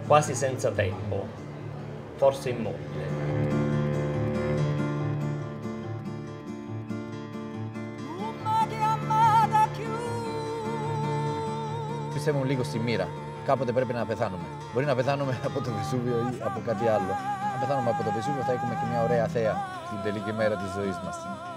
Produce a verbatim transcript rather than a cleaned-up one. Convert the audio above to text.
quasi senza tempo, forse immobile. Πιστεύουν λίγο στη μοίρα. Κάποτε πρέπει να πεθάνουμε. Μπορεί να πεθάνουμε από το Βεσούβιο ή από κάτι άλλο. Αν πεθάνουμε από το Βεσούβιο θα έχουμε και μια ωραία θέα την τελική μέρα της ζωής μας.